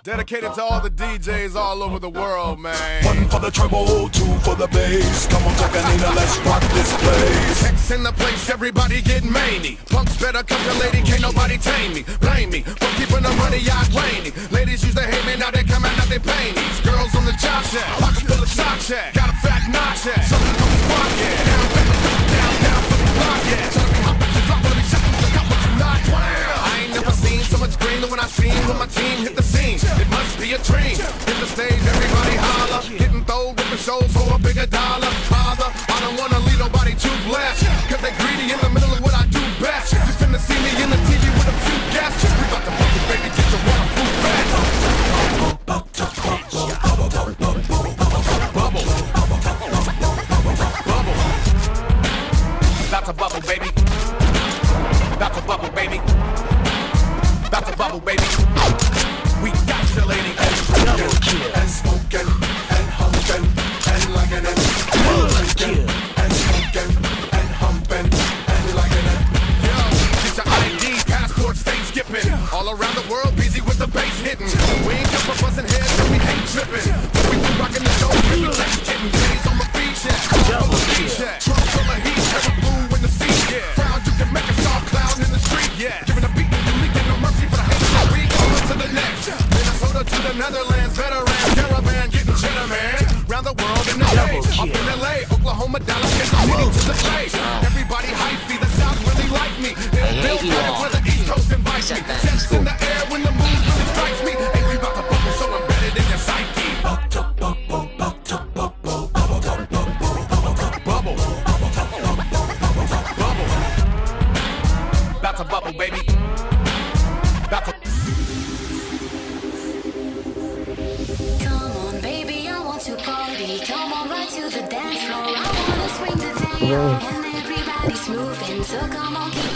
Dedicated to all the DJs all over the world, man. One for the treble, two for the bass. Come on, Takanina, let's rock this place. Sex in the place, everybody get maney. Punks better come to lady, can't nobody tame me. Blame me for keeping the money out rainy. Ladies used to hate me, now they come out, now they pay me. Girls on the job shack, pocket full of sock shack. Got a fat knot shack, something from the spot, yeah. Down for the block, yeah. So let me hop at your drop, let me shut the cup, but you not. I ain't never seen so much green than when I seen when my team hit the scene. It must be a dream. Hit the stage, everybody holler. Getting throwed with the shows for a bigger dollar. Father, I don't wanna leave nobody too blessed. Cause they greedy in the middle of what I do best. You finna see me in the TV with a few guests. We about to fuck it, baby, get your waterproof vest. Bubble. About to bubble, baby. About to bubble, baby. About to bubble, baby. We got you, lady. And smoking, and humping, and liking it. Drinking, and smoking, and humping, and liking it. Yo, get your ID, passport, stay skipping. All around the world, busy with the bass hitting. We ain't come for busting heads, so we ain't tripping. We been rocking the show, we be chase kitten. Ladies on the beat, yeah. Car full of heat, yeah. Trunk full of heat, ever blue in the seat, yeah. Proud you can make a soft cloud in the street, yeah. Giving a beat, you leaking no mercy for the hate. We on to the next. Minnesota to the Netherlands, veteran caravan getting cheddar, man. Round the world in the day. Up in LA, Oklahoma, Dallas, Kansas City to the Bay. Everybody hype me, the South really like me. They'll build better where the East Coast invites me. Chest in the air when the mood really strikes me. Hey, we about to bubble so embedded in your psyche. Bubble. About to bubble, baby. About to. To party, come on right to the dance floor. I wanna swing the day, and everybody's moving, so come on, keep